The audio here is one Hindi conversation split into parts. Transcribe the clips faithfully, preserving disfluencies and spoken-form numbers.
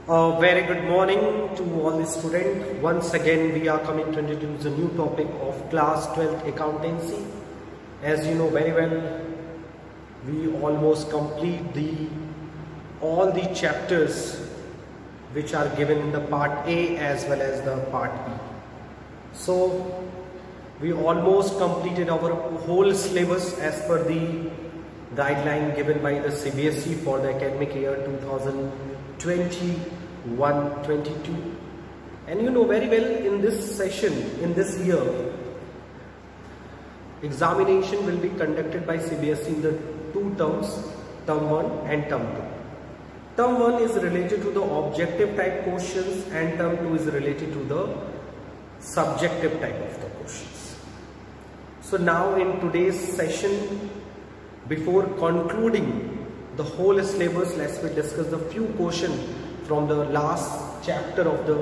A very good morning to all the students. Once again we are coming to introduce a new topic of class twelfth accountancy. As you know very well, we almost complete the all the chapters which are given in the part A as well as the part B. So we almost completed our whole syllabus as per the guideline given by the C B S E for the academic year two thousand twenty-one twenty-two, and you know very well in this session, in this year, examination will be conducted by C B S E in the two terms, term one and term two. Term one is related to the objective type questions and term two is related to the subjective type of the questions. So now in today's session, before concluding the whole syllabus, let's we discuss the few questions from the last chapter of the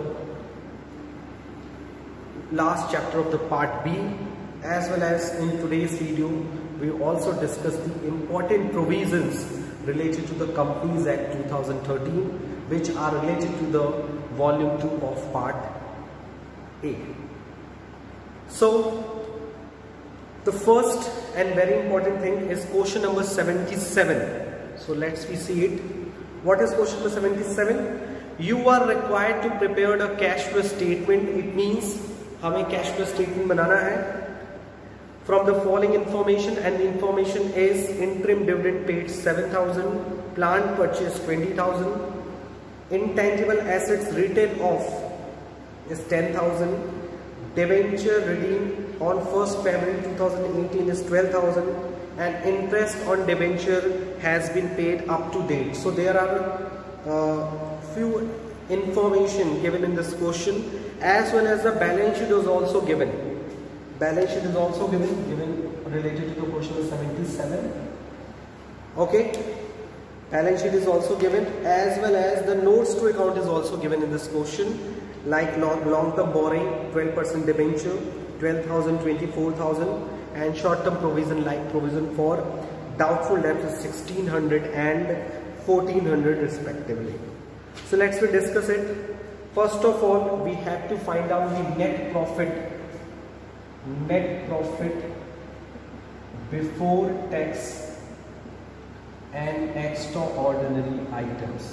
last chapter of the part B, as well as in today's video we also discuss the important provisions related to the Companies Act two thousand thirteen, which are related to the volume two of part A. So the first and very important thing is question number seventy-seven. So let's we see it. What is question number seventy-seven? You are required to prepare a cash flow statement. It means हमें cash flow statement बनाना है. From the following information, and the information is interim dividend paid seven thousand, plant purchase twenty thousand, intangible assets written off is ten thousand, debenture redeemed on first February two thousand eighteen is twelve thousand, and interest on debenture has been paid up to date. So there are uh, few information given in this question, as well as the balance sheet is also given. Balance sheet is also given, given related to the question seventy-seven. Okay, balance sheet is also given, as well as the notes to account is also given in this question, like long, long-term borrowing, twelve percent debenture, twelve thousand, twenty-four thousand, and short-term provision like provision for doubtful debt is sixteen hundred and fourteen hundred respectively. So let's we discuss it. First of all, we have to find out the net profit, net profit before tax and extraordinary items.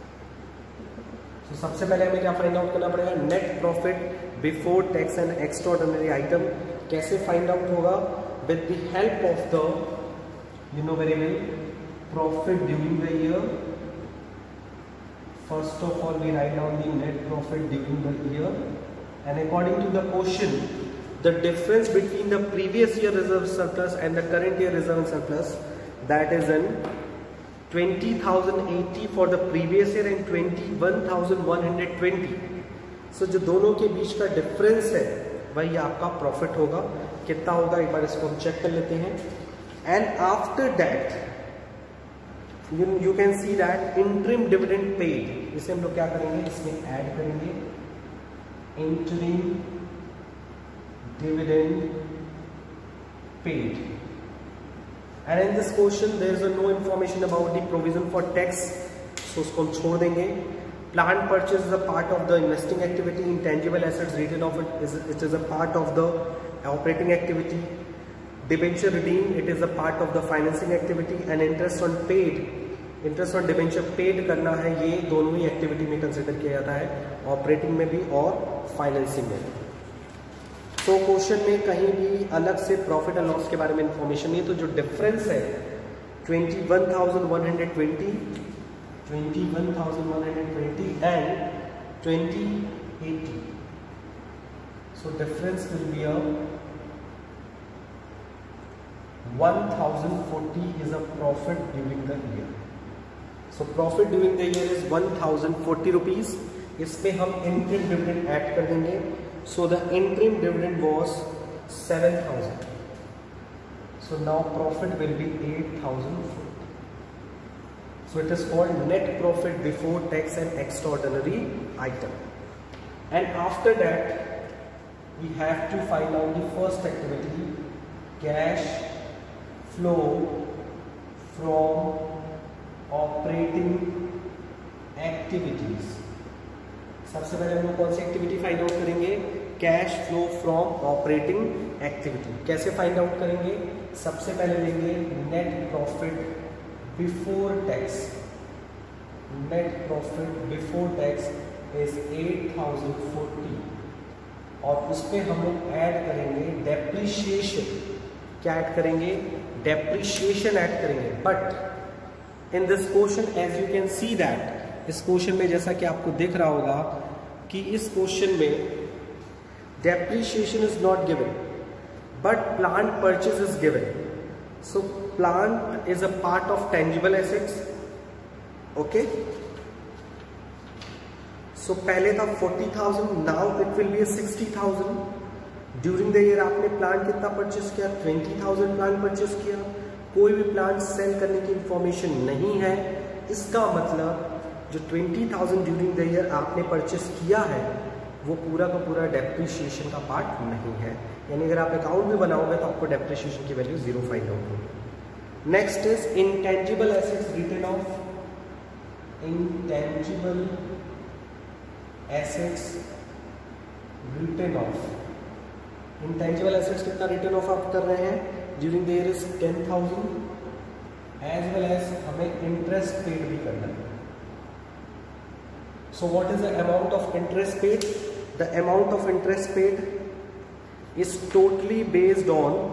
So सबसे पहले हमें क्या फाइंड आउट करना पड़ेगा? Net profit before tax and extraordinary item. कैसे फाइंड आउट होगा? With the help of the, you know very well, profit during the year. First of all, we write down the net profit during the year, and according to the question, the difference between the previous year reserve surplus and the current year reserve surplus, that is in twenty thousand eighty for the previous year and twenty-one thousand one hundred twenty. So जो दोनों के बीच का डिफरेंस है वही आपका प्रॉफिट होगा. कितना होगा एक बार इसको हम चेक कर लेते हैं. And after that you, you can see that interim dividend paid, इसे हम लोग क्या करेंगे, इसमें ऐड करेंगे interim dividend paid. And in this question there is a no information about the provision for tax, so उसको हम छोड़ देंगे. Plant purchase is a part of the investing activity. Intangible assets written off it is, it is a part of the operating activity. Debenture redeemed, it is a part of the financing activity. And interest on paid, interest on debenture paid करना है, ये दोनों ही एक्टिविटी में कंसिडर किया जाता है, ऑपरेटिंग में भी और फाइनेंसिंग में भी. तो क्वेश्चन में कहीं भी अलग से प्रॉफिट एंड लॉस के बारे में इंफॉर्मेशन नहीं. तो जो डिफरेंस है twenty-one thousand one hundred twenty, twenty-one thousand one hundred twenty and twenty eighty. So difference will be a one thousand forty is a profit during the year. So profit during the year is one thousand forty rupees. इसमें हम interim dividend add कर देंगे. So the interim dividend was seven thousand. So now profit will be eight thousand forty. So it is called net profit before tax and extraordinary item. And after that we have to find out the first activity, cash flow from operating activities. हम कौन सी एक्टिविटी फाइंड आउट करेंगे, cash flow from operating activity. कैसे फाइंड आउट करेंगे, सबसे पहले लेंगे net profit before tax. Net profit before tax is at thousand forty और उस पर हम लोग ऐड करेंगे डेप्रिशिएशन। क्या ऐड करेंगे, डेप्रिशिएशन ऐड करेंगे। But in this question as you can see that, इस क्वेश्चन में जैसा कि आपको दिख रहा होगा कि इस क्वेश्चन में depreciation is not given but plant purchase is given. So plant is a part of tangible assets. Okay, so पहले था forty thousand, now it will be sixty thousand. During the year आपने प्लांट कितना परचेस किया, ट्वेंटी थाउजेंड प्लांट परचेस किया। कोई भी प्लांट सेल करने की इंफॉर्मेशन नहीं है, इसका मतलब जो twenty thousand during the year आपने परचेस किया है वो पूरा का पूरा डेप्रिशिएशन का पार्ट नहीं है। यानी अगर आप अकाउंट भी बनाओगे तो आपको डेप्रिशिएशन की वैल्यू जीरो फाइंड आउट होगी। Next is intangible assets written off. Intangible assets written off. Intangible assets कितना रिटन ऑफ आप कर रहे हैं during the year is ten thousand as well as हमें इंटरेस्ट पेड भी करना है। So what is the amount of interest paid, the amount of interest paid is totally based on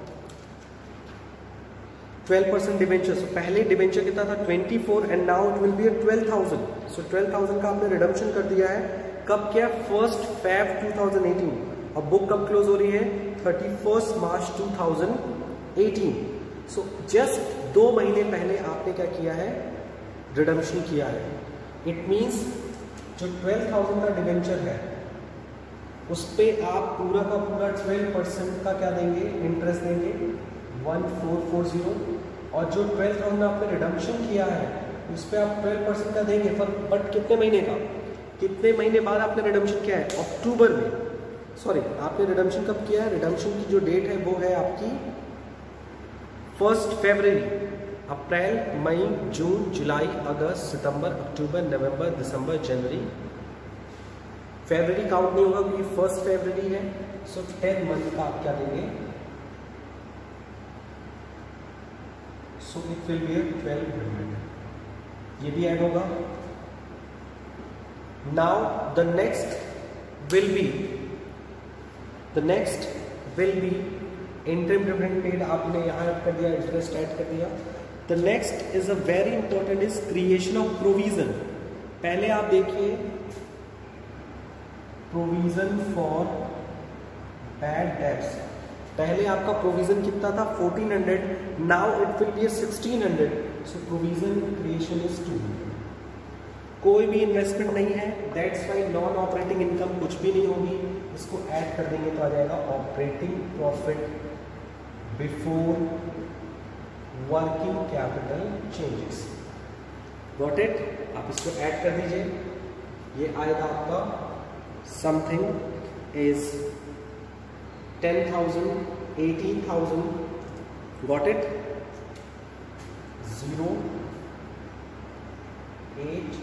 twelve percent debenture. So पहले डिवेंचर कितना था twenty four and now it will be twelve thousand. So twelve thousand का आपने रिडम्पशन कर दिया है। कब किया, first Feb two thousand eighteen. और बुक कब क्लोज हो रही है, thirty first March two thousand eighteen. So just दो महीने पहले आपने क्या किया है, रिडम्पशन किया है। इट मीन्स जो ट्वेल्व थाउजेंड का डिवेंचर है उस पर आप पूरा का पूरा ट्वेल्व परसेंट का क्या देंगे, इंटरेस्ट देंगे वन फोर फोर जीरो। और जो ट्वेल्व थाउजेंड आपने रिडम्पशन किया है उस पर आप ट्वेल्व परसेंट का देंगे, बट कितने महीने का, कितने महीने बाद आपने रिडम्पशन किया है, अक्टूबर में। सॉरी, आपने रिडम्पशन कब किया है, रिडम्पशन की जो डेट है वो है आपकी फर्स्ट फरवरी। अप्रैल, मई, जून, जुलाई, अगस्त, सितंबर, अक्टूबर, नवंबर, दिसंबर, जनवरी। फरवरी काउंट नहीं होगा क्योंकि फर्स्ट फरवरी है। सो टेन मंथ का आप क्या देंगे, so it will be twelve hundred. ये भी ऐड होगा। Now the next will be the next will be interim dividend paid. आपने यहाँ ऐड कर दिया, इंटरेस्ट ऐड कर दिया। The next is a very important is creation of provision. पहले आप देखिए प्रोविजन फॉर बैड डेब्ट्स। पहले आपका प्रोविजन कितना था fourteen hundred, now it will be sixteen hundred. So provision creation is two hundred. कोई भी इन्वेस्टमेंट नहीं है, that's why non operating income कुछ भी नहीं होगी। इसको ऐड कर देंगे तो आ जाएगा operating profit before working capital changes. Got it, आप इसको ऐड कर दीजिए। ये आएगा आपका something is ten thousand, eighteen thousand. Got it, zero eight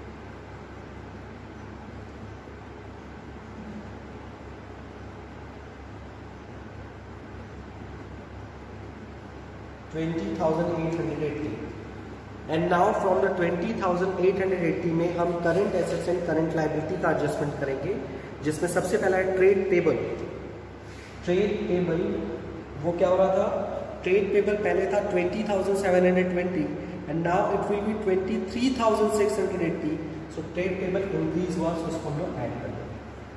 twenty thousand eight hundred eighty. And now from the twenty thousand eight hundred eighty में हम current assets and current liability का एडजस्टमेंट करेंगे, जिसमें सबसे पहला है ट्रेड पेबल। ट्रेड पेबल वो क्या हो रहा था, ट्रेड पेबल पहले था twenty thousand seven hundred twenty and now it will be twenty three thousand six hundred eighty. So trade payable increase हुआ, सो उसको हम लोग ऐड कर देंगे।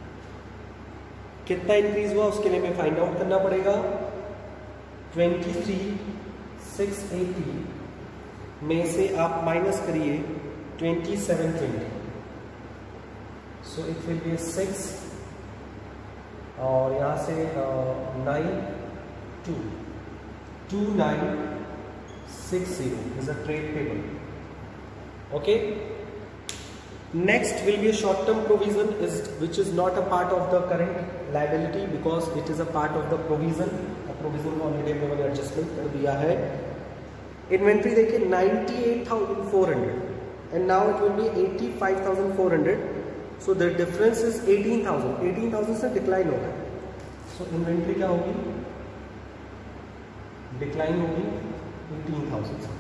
कितना इंक्रीज हुआ उसके लिए हमें फाइंड आउट करना पड़ेगा। ट्वेंटी थ्री सिक्स एटी में से आप माइनस करिए twenty seven twenty, so it will be six और यहाँ से nine two two nine six zero is a trade payable. Okay, next will be a short term provision is which is not a part of the current liability because it is a part of the provision। provision को ऑलरेडी हमने एडजस्टमेंट कर दिया है। इन्वेंट्री देखिए ninety eight thousand four hundred and now it will be eighty five thousand four hundred. So the difference is eighteen thousand, eighteen thousand से डिक्लाइन होगा। सो इन्वेंट्री क्या होगी, डिक्लाइन होगी एटीन थाउजेंड से,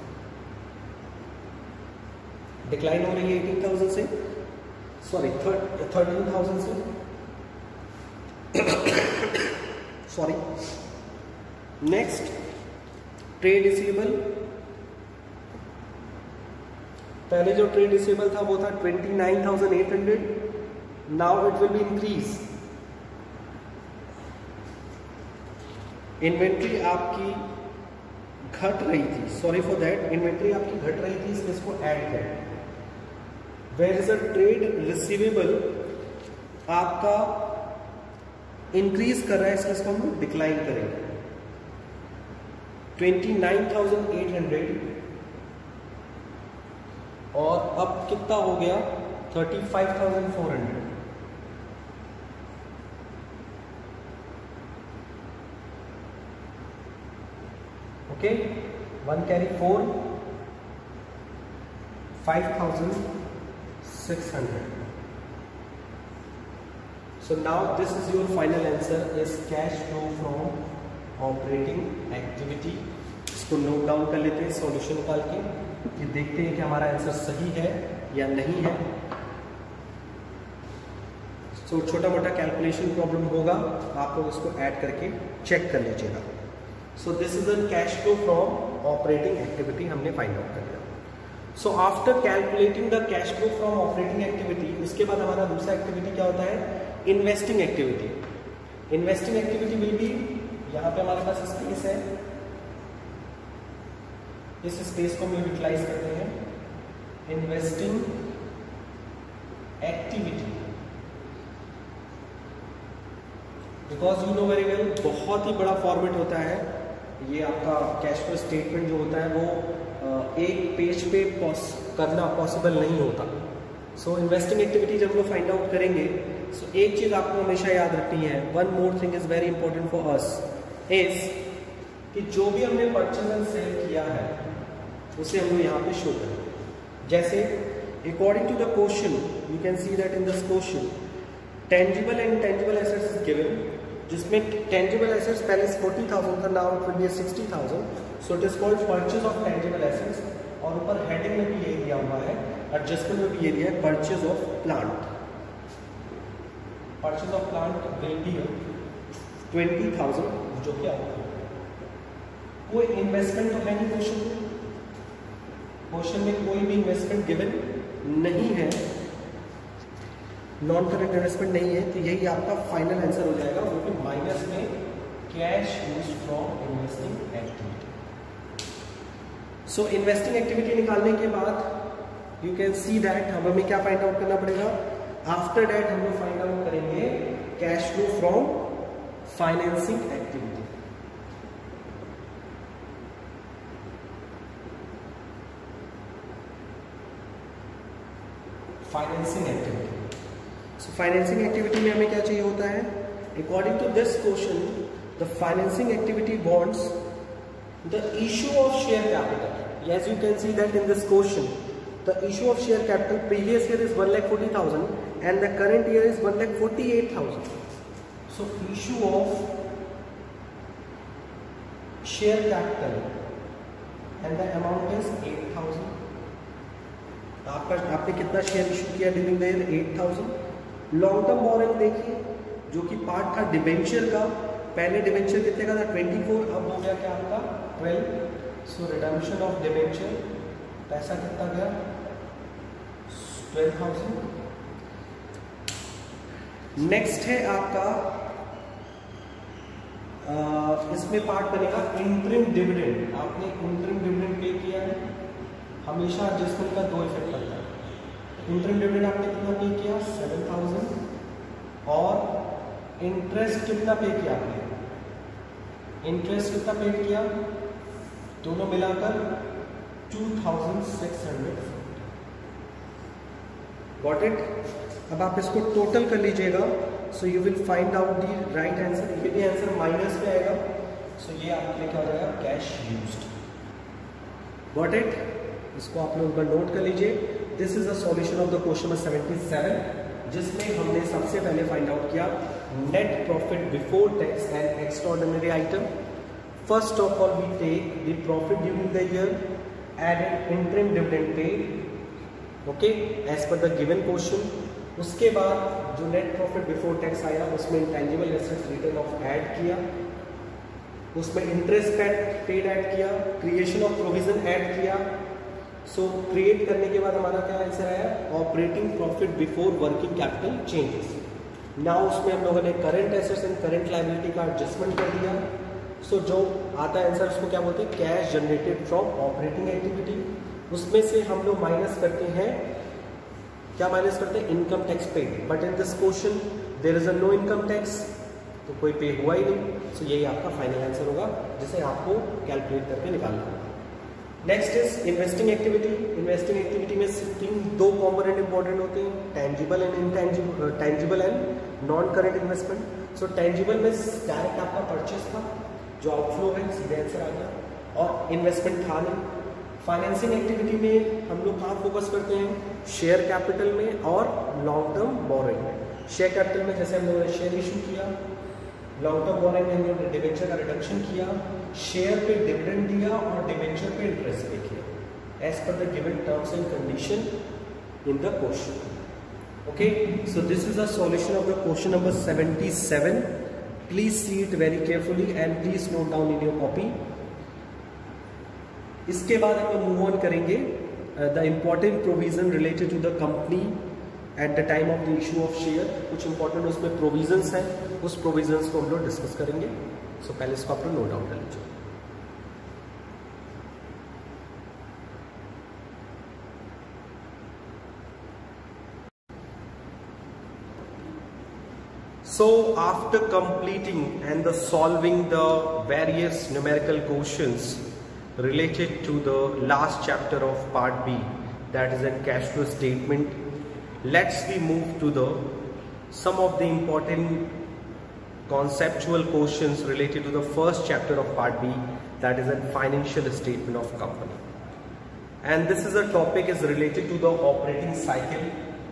डिक्लाइन हो रही है एटीन थाउजेंड से, सॉरी थर्टीन थाउजेंड से, सॉरी। नेक्स्ट ट्रेड रिसीवेबल, पहले जो ट्रेड रिसीवेबल था वो था twenty nine thousand eight hundred, now it will be increase. Inventory आपकी घट रही थी, सॉरी फॉर दैट, इन्वेंट्री आपकी घट रही थी, इसमें इसको ऐड करें। Where is a trade receivable आपका इंक्रीज कर रहा है, इसलिए इसको हम डिक्लाइन करेंगे। Twenty nine thousand eight hundred और अब कितना हो गया, thirty five thousand four hundred. Okay, one carry four, five thousand six hundred. So now this is your final answer is cash flow from operating activity। इसको नोट डाउन कर लेते हैं सॉल्यूशन निकाल के, कि देखते हैं कि हमारा आंसर सही है या नहीं है। सो so, छोटा मोटा कैलकुलेशन प्रॉब्लम होगा, आप लोग इसको ऐड करके चेक कर लीजिएगा। So this is a cash flow from operating activity, हमने फाइंड आउट कर लिया। So after calculating the cash flow from operating activity, इसके बाद हमारा दूसरा एक्टिविटी क्या होता है, investing activity. Investing activity will be, यहाँ पे हमारे पास स्पेस है, इस स्पेस को हम यूटिलाइज करते हैं। Investing activity, because you know very well, बहुत ही बड़ा फॉर्मेट होता है ये आपका कैश फ्लो स्टेटमेंट जो होता है, वो एक पेज पे पॉस करना पॉसिबल नहीं होता। सो इन्वेस्टिंग एक्टिविटी जब हम लोग फाइंड आउट करेंगे, सो so, एक चीज आपको हमेशा याद रखनी है, one more thing is very important for us, is कि जो भी हमने परचेज एंड सेल किया है उसे हम लोग यहाँ पे शो करें। जैसे according to the question you can see that in this question tangible and intangible assets is given, जिसमें टेंजिबल एसेट्स पहले फोर्टी थाउजेंड था, now it will be sixty thousand. So it is called purchase of tangible assets, और ऊपर हेडिंग में भी यही दिया हुआ है, एडजस्टमेंट में भी ये दिया है purchase of plant. Purchase of plant will be twenty thousand, जो कि आपको कोई इन्वेस्टमेंट तो है नहीं क्वेश्चन में, क्वेश्चन में कोई भी इन्वेस्टमेंट गिवन नहीं है, नॉन करेंट इन्वेस्टमेंट नहीं है, तो यही आपका फाइनल आंसर हो जाएगा, वो कि माइनस में cash used from investing activity. So investing activity निकालने के बाद यू कैन सी दैट हमें क्या फाइंड आउट करना पड़ेगा, आफ्टर दैट हम लोग फाइंड आउट करेंगे cash flow from financing activity. Financing activity, so financing activity में हमें क्या चाहिए होता है, according to this question the financing activity wants the issue of share capital. As you can see that in this question the issue of share capital previous year is one lakh forty thousand and the current year is one lakh forty-eight thousand. So issue of share capital and the amount is eight thousand. आपका आपने कितना शेयर इशू किया during the year, eight thousand. Long term borrowing देखिए, जो कि पार्ट था डिबेंचर का, पहले डिबेंचर कितने का था, ट्वेंटी फोर, अब हो गया क्या आपका twelve. So redemption of debenture, पैसा कितना गया, ट्वेल्व थाउजेंड। नेक्स्ट है आपका आ, इसमें पार्ट बनेगा इंटरिम डिविडेंड। आपने इंटरिम डिविडेंड पे किया है, हमेशा एडजस्टमेंट का दो इफेक्ट पड़ता है। इंटरिम डिविडेंड आपने कितना पे किया, सेवन थाउजेंड, और इंटरेस्ट कितना पे किया आपने, इंटरेस्ट कितना पे किया, दोनों मिलाकर two thousand six hundred. Got it. अब आप इसको टोटल कर लीजिएगा, so you will find out the right answer. ये भी आंसर माइनस में आएगा, सो so ये आपके लिए क्या हो जाएगा, कैश यूज्ड। Got it. इसको आप लोग नोट कर लीजिए। This is the solution of the question number seventy seven. जिसमें हमने सबसे पहले फाइंड आउट किया net profit before tax and extraordinary item. First of all we take the profit during the year and an interim dividend paid, okay, as per the given question. उसके बाद जो नेट प्रॉफिट बिफोर टैक्स आया उसमें intangible assets written off add किया, उसमें इंटरेस्ट पेड ऐड किया, क्रिएशन ऑफ प्रोविजन ऐड किया. सो so, क्रिएट करने के बाद हमारा क्या आंसर आया, operating profit before working capital changes. Now उसमें हम लोगों ने current assets and current liability का एडजस्टमेंट कर दिया. सो so, जो आता है आंसर उसको क्या बोलते हैं, cash generated from operating activity. उसमें से हम लोग माइनस करते हैं, क्या माइनस करते हैं, income tax paid. But in this question there is a no income tax, तो कोई पे हुआ ही नहीं. सो so, यही आपका फाइनल आंसर होगा जिसे आपको कैलकुलेट करके निकालना होगा. Next is investing activity. Investing activity में तीन दो कॉम्पोनेंट इंपॉर्टेंट होते हैं, tangible and intangible, tangible and non current investment. So tangible में डायरेक्ट आपका परचेस था, जो आउटफ्लो है, सीधे आंसर आ गया, और इन्वेस्टमेंट था नहीं. फाइनेंसिंग एक्टिविटी में हम लोग कहाँ फोकस करते हैं, शेयर कैपिटल में और लॉन्ग टर्म बोरोइंग में. शेयर कैपिटल में जैसे हम लोगों ने शेयर इशू किया, लॉन्ग टर्म बोरोइंग में हम लोगों ने डिबेंचर का रिडक्शन किया, शेयर पे डिविडेंड दिया और डिबेंचर पे इंटरेस्ट पे किया, as per the given terms and condition in the question. Okay, so this is the solution of the question number seventy seven. Please see it very carefully and please note down in your copy. इसके बाद हम लोग मूव ऑन करेंगे the important provision related to the company at the time of the issue of share. कुछ इंपॉर्टेंट उसमें प्रोविजंस हैं, उस प्रोविजंस को हम लोग डिस्कस करेंगे. सो so, पहले इसको आप लोग नोट डाउन कर लीजिए. So after completing and the solving the various numerical questions related to the last chapter of part B, that is a cash flow statement, let's we move to the some of the important conceptual questions related to the first chapter of part B, that is a financial statement of company. And this is a topic is related to the operating cycle.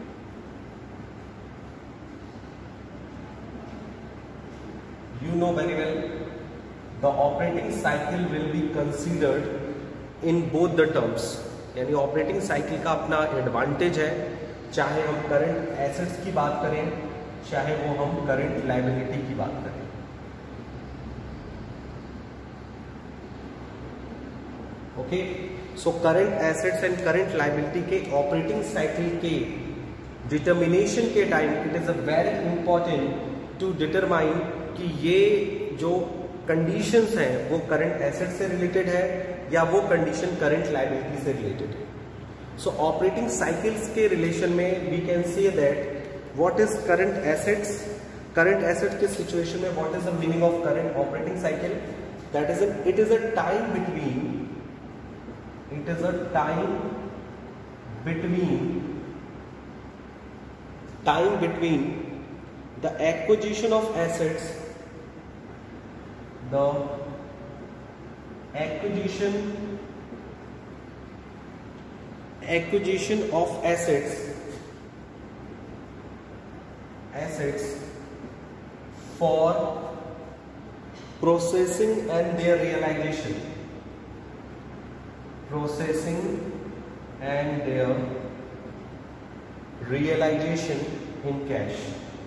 You know very well the operating cycle will be considered in both the terms. यानी ऑपरेटिंग साइकिल का अपना एडवांटेज है, चाहे हम करंट एसेट्स की बात करें, चाहे वो हम करंट लायबिलिटी की बात करें. Okay, so current assets and current liability के ऑपरेटिंग साइकिल के डिटर्मिनेशन के time it is a very important to determine कि ये जो कंडीशंस हैं वो करंट एसेट से रिलेटेड है या वो कंडीशन करंट लायबिलिटी से रिलेटेड है. सो ऑपरेटिंग साइकिल्स के रिलेशन में we can say that what is current assets. Current asset के सिचुएशन में what is the meaning of current operating cycle, that is it is a time between it is a time between time between the acquisition of assets the acquisition acquisition of assets assets for processing and their realization processing and their realization in cash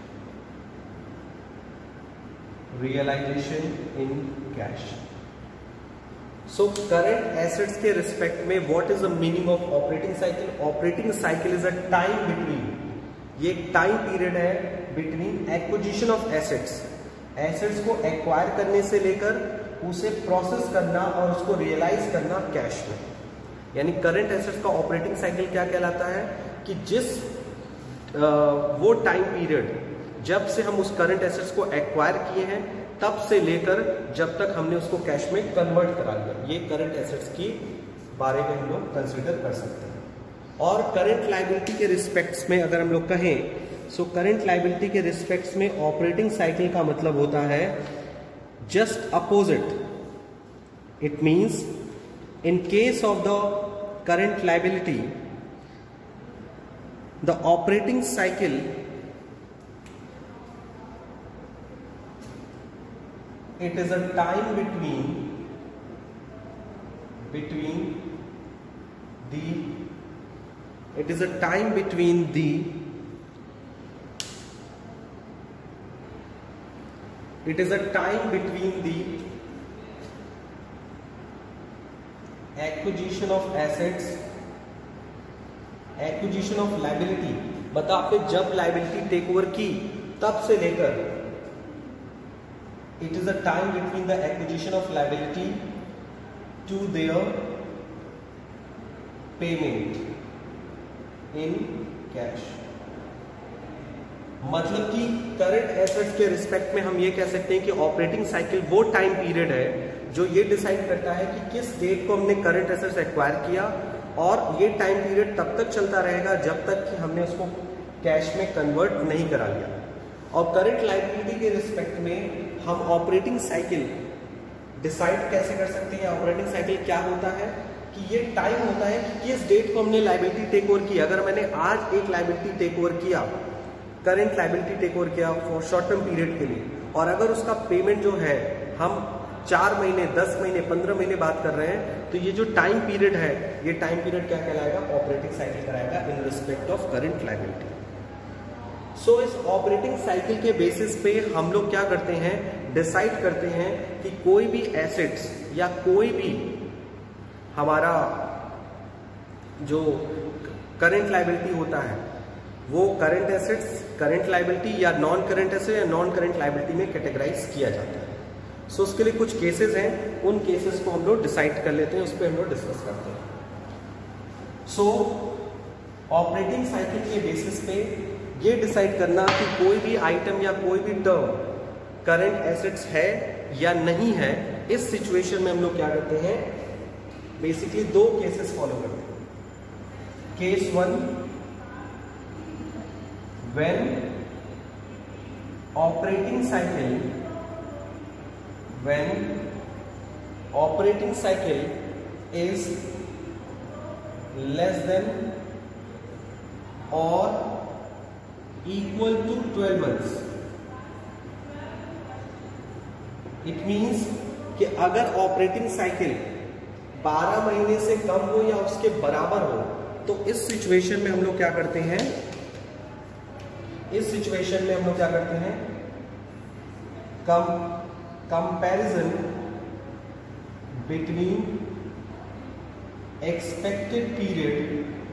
realization in cash. So current assets के respect में what is the meaning of operating cycle? Operating cycle is a time between, ये एक time period है between acquisition of assets, assets को acquire करने से लेकर उसे process करना और उसको realize करना cash में. यानी current assets का operating cycle क्या कहलाता है कि जिस आ, वो time period जब से हम उस करंट एसेट्स को एक्वायर किए हैं तब से लेकर जब तक हमने उसको कैश में कन्वर्ट करा लिया, ये करंट एसेट्स की बारे में हम लोग कंसीडर कर सकते हैं. और करंट लायबिलिटी के रिस्पेक्ट्स में अगर हम लोग कहें, सो करंट लायबिलिटी के रिस्पेक्ट्स में ऑपरेटिंग साइकिल का मतलब होता है just opposite. It means in case of the current liability the operating cycle it is a time between between the it is a time between the it is a time between the acquisition of assets acquisition of liability, मतलब आपने जब लाइबिलिटी टेक ओवर की तब से लेकर it is a time between the acquisition of liability to their payment in cash। मतलब कि करंट एसेट्स के रिस्पेक्ट में हम ये कह सकते हैं कि ऑपरेटिंग साइकिल वो टाइम पीरियड है जो ये डिसाइड करता है कि किस डेट को हमने करंट एसेट्स एक्वायर किया, और ये टाइम पीरियड तब तक चलता रहेगा जब तक कि हमने उसको कैश में कन्वर्ट नहीं करा लिया। और करंट लायबिलिटी के रिस्पेक्ट में हम ऑपरेटिंग साइकिल डिसाइड कैसे कर सकते हैं। ऑपरेटिंग साइकिल क्या होता है कि ये टाइम होता है कि किस डेट को हमने लायबिलिटी टेक ओवर की। अगर मैंने आज एक लायबिलिटी टेक ओवर किया, करंट लायबिलिटी टेक ओवर किया फॉर शॉर्ट टर्म पीरियड के लिए, और अगर उसका पेमेंट जो है हम चार महीने दस महीने पंद्रह महीने बात कर रहे हैं, तो ये जो टाइम पीरियड है ये टाइम पीरियड क्या कहलाएगा, ऑपरेटिंग साइकिल कराएगा in respect of current liability. So इस ऑपरेटिंग साइकिल के बेसिस पे हम लोग क्या करते हैं, डिसाइड करते हैं कि कोई भी एसेट्स या कोई भी हमारा जो करंट लायबिलिटी होता है वो करंट एसेट्स, करंट लायबिलिटी या नॉन करंट एसेट या नॉन करंट लायबिलिटी में कैटेगराइज किया जाता है। सो so, उसके लिए कुछ केसेस हैं, उन केसेस को हम लोग डिसाइड कर लेते हैं, उस पर हम लोग डिस्कस करते हैं। सो ऑपरेटिंग साइकिल के बेसिस पे ये डिसाइड करना कि कोई भी आइटम या कोई भी टर्म करंट एसेट्स है या नहीं है, इस सिचुएशन में हम लोग क्या करते हैं, बेसिकली दो केसेस फॉलो करते हैं। Case one, when operating cycle when operating cycle is less than or equal to twelve months। it means कि अगर ऑपरेटिंग साइकिल बारह महीने से कम हो या उसके बराबर हो, तो इस सिचुएशन में हम लोग क्या करते हैं, इस सिचुएशन में हम लोग क्या करते हैं, कम comparison between expected period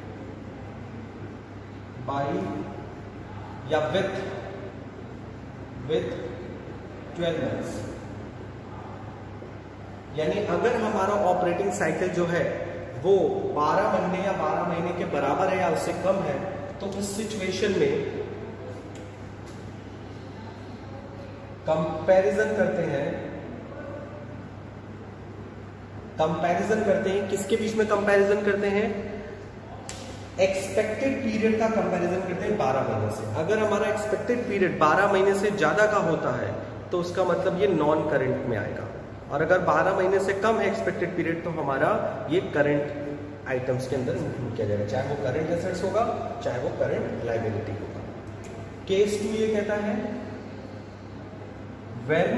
by या with with twelve months। यानी अगर हमारा ऑपरेटिंग साइकिल जो है वो बारह महीने या बारह महीने के बराबर है या उससे कम है, तो उस सिचुएशन में कंपैरिजन करते हैं, कंपैरिजन करते हैं किसके बीच में कंपैरिजन करते हैं, एक्सपेक्टेड पीरियड का कंपैरिजन करते हैं बारह महीने से। अगर हमारा एक्सपेक्टेड पीरियड बारह महीने से ज्यादा का होता है तो उसका मतलब ये नॉन करंट में आएगा, और अगर बारह महीने से कम है एक्सपेक्टेड पीरियड तो हमारा ये करंट आइटम्स के अंदर इंक्लूड किया जाएगा, चाहे वो करंट एसेट्स होगा चाहे वो करंट लायबिलिटी होगा। केस टू ये कहता है when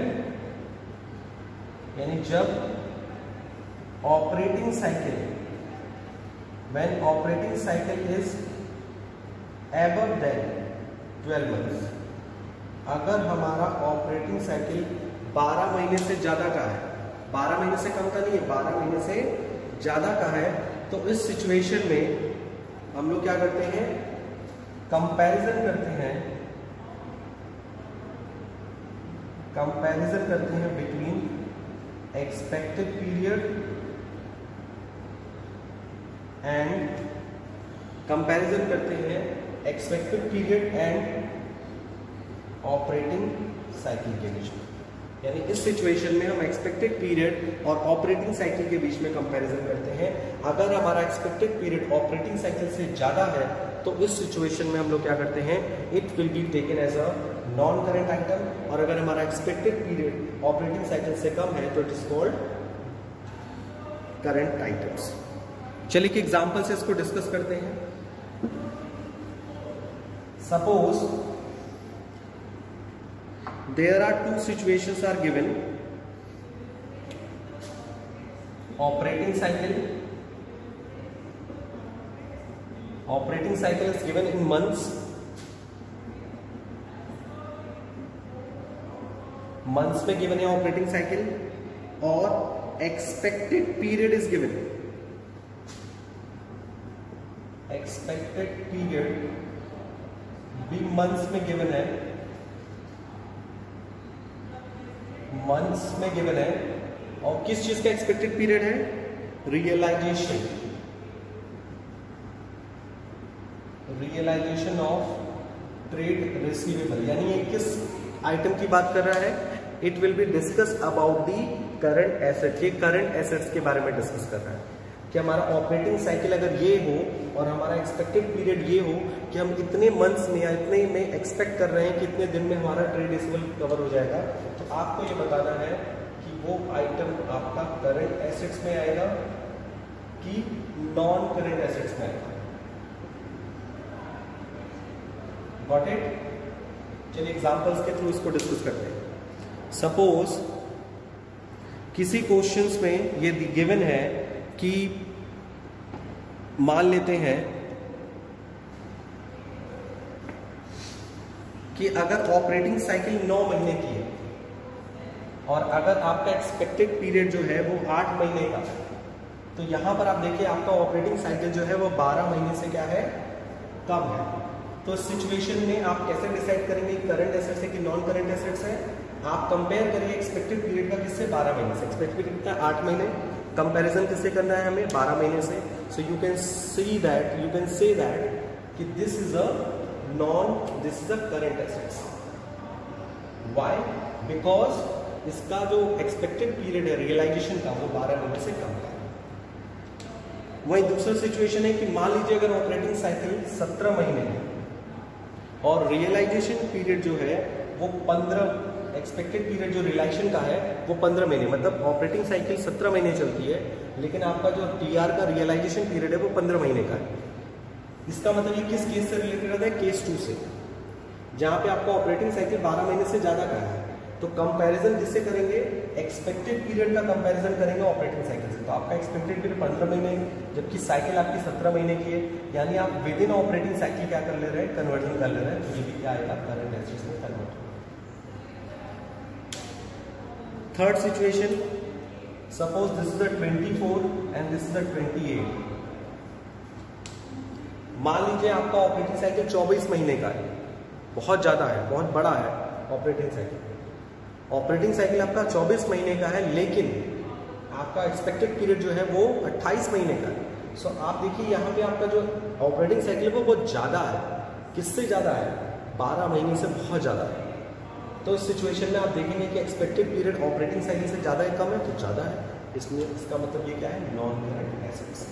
यानी जब operating cycle when operating cycle is above than twelve months, अगर हमारा ऑपरेटिंग साइकिल बारह महीने से ज्यादा का है, बारह महीने से कम का नहीं है, बारह महीने से ज्यादा का है, तो इस सिचुएशन में हम लोग क्या करते हैं, कंपैरिजन करते हैं कंपैरिजन करते हैं between expected period and comparison करते हैं expected period and operating cycle के बीच में। यानी इस सिचुएशन में हम एक्सपेक्टेड पीरियड और ऑपरेटिंग साइकिल के बीच में कंपैरिजन करते हैं। अगर हमारा एक्सपेक्टेड पीरियड ऑपरेटिंग साइकिल से ज्यादा है तो इस सिचुएशन में हम लोग क्या करते हैं, it will be taken as a non current item, और अगर हमारा एक्सपेक्टेड पीरियड ऑपरेटिंग साइकिल से कम है तो it is called current items. चलिए कि एग्जांपल से इसको डिस्कस करते हैं। Suppose there are two situations are given operating cycle. Operating cycle is given in months. Months में given है operating cycle और expected period is given. Expected period भी months में given है. Months में given है और किस चीज का expected period है? Realization. Realization of trade receivable. यानी ये किस आइटम की बात कर रहा है? It will be discussed about the current asset. ये current assets के बारे में डिस्कस कर रहा है कि हमारा ऑपरेटिंग साइकिल अगर ये हो और हमारा एक्सपेक्टेड पीरियड ये हो कि हम इतने मंथ्स में या इतने में एक्सपेक्ट कर रहे हैं कि इतने दिन में हमारा ट्रेड रिसीवेबल कवर हो जाएगा, तो आपको ये बताना है कि वो आइटम आपका करंट एसेट्स में आएगा कि नॉन करंट एसेट्स में आएगा. Got it? चलिए एग्जांपल्स के थ्रू इसको डिस्कस करते हैं. सपोज किसी क्वेश्चंस में ये गिवन है कि मान लेते हैं कि अगर ऑपरेटिंग साइकिल नौ महीने की है और अगर आपका एक्सपेक्टेड पीरियड जो है वो आठ महीने का है, तो यहां पर आप देखिए आपका ऑपरेटिंग साइकिल जो है वो बारह महीने से क्या है? कम है. तो इस सिचुएशन में आप कैसे डिसाइड करेंगे करंट एसेट्स है कि नॉन करंट एसेट्स है? आप कंपेयर करिए एक्सपेक्टेड पीरियड का किससे? बारह महीने से. एक्सपेक्टेड पीरियड कितना? आठ महीने. कंपैरिजन किससे करना है हमें? बारह महीने से. So you can see that you can say that कि this is a non this is a current assets. Why? Because इसका जो एक्सपेक्टेड पीरियड है रियलाइजेशन का वो बारह महीने से कम है. वही दूसरा सिचुएशन है कि मान लीजिए अगर ऑपरेटिंग साइकिल सत्रह महीने है और रियलाइजेशन पीरियड जो है वो पंद्रह, एक्सपेक्टेड पीरियड जो रियलाइजेशन का है वो पंद्रह महीने, मतलब ऑपरेटिंग साइकिल सत्रह महीने चलती है लेकिन आपका जो टीआर का रियलाइजेशन पीरियड है वो पंद्रह महीने का है. इसका मतलब ये किस केस से रिलेटेड होता है? केस टू से, जहां पे आपका ऑपरेटिंग साइकिल बारह महीने से ज्यादा का है. तो कंपैरिजन जिससे करेंगे एक्सपेक्टेड पीरियड का कंपैरिजन करेंगे ऑपरेटिंग साइकिल से. तो आपका एक्सपेक्टेड पीरियड पंद्रह महीने जबकि साइकिल आपकी सत्रह महीने की है, यानी आप विद इन ऑपरेटिंग साइकिल क्या कर ले रहे हैं? कन्वर्जन कर ले रहे हैं. तो ये भी क्या आएगा? करंट एसेट्स में convert. Third situation, suppose this is the twenty four and this is the twenty eight. मान लीजिए आपका ऑपरेटिंग साइकिल चौबीस महीने का है, बहुत ज्यादा है, बहुत बड़ा है ऑपरेटिंग साइकिल. ऑपरेटिंग साइकिल आपका चौबीस महीने का है लेकिन आपका एक्सपेक्टेड पीरियड जो है वो अट्ठाईस महीने का है. सो so, आप देखिए यहाँ पे आपका जो ऑपरेटिंग साइकिल है वो बहुत ज़्यादा है. किससे ज़्यादा है? बारह महीने से बहुत ज़्यादा है. तो इस सिचुएशन में आप देखेंगे कि एक्सपेक्टेड पीरियड ऑपरेटिंग साइकिल से ज़्यादा है कम है? तो ज़्यादा है. इसलिए इसका मतलब ये क्या है? Non current assets.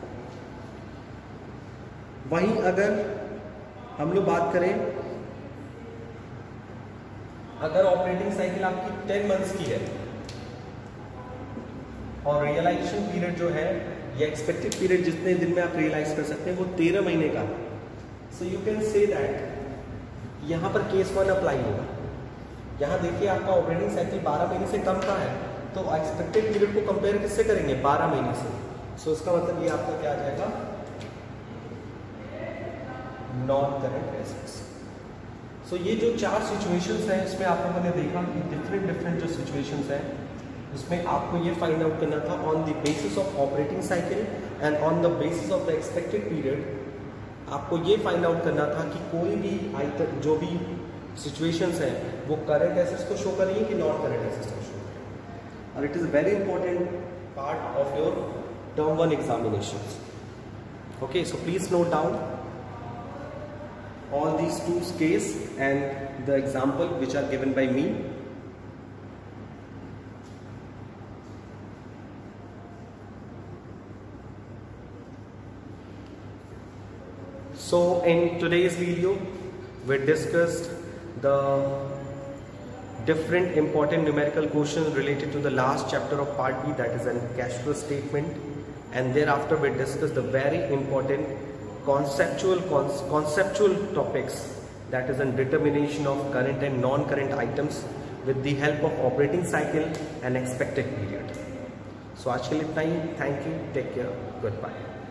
वहीं अगर हम लोग बात करें, अगर ऑपरेटिंग साइकिल आपकी टेन मंथ्स की है और रियलाइजेशन पीरियड जो है या एक्सपेक्टेड पीरियड जितने दिन में आप रियलाइज कर सकते हैं वो तेरह महीने का है. So you can say that यहाँ पर केस वन अप्लाई होगा. यहाँ देखिए आपका ऑपरेटिंग साइकिल बारह महीने से कम का है तो एक्सपेक्टेड पीरियड को कंपेयर किससे करेंगे? बारह महीने से. सो so, इसका मतलब ये आपका क्या आ जाएगा? Non current assets. सो ये जो चार सिचुएशंस हैं इसमें आप लोगों ने देखा कि डिफरेंट डिफरेंट जो सिचुएशंस हैं उसमें आपको ये फाइंड आउट करना था on the basis of operating cycle and on the basis of the expected period. आपको ये फाइंड आउट करना था कि कोई भी आइटम जो भी सिचुएशंस हैं वो करंट एसेट्स को शो करेंगे कि नॉन करंट एसेट्स को शो करेंगे. और it is very important part of your term one examination. Okay, so please note down all these two case and the example which are given by me. So in today's video we discussed the different important numerical questions related to the last chapter of part B, that is a cash flow statement, and thereafter we discussed the very important conceptual conceptual topics, that is a determination of current and non-current items with the help of operating cycle and expected period. So आज के लिए इतना ही। Thank you, take care, good bye.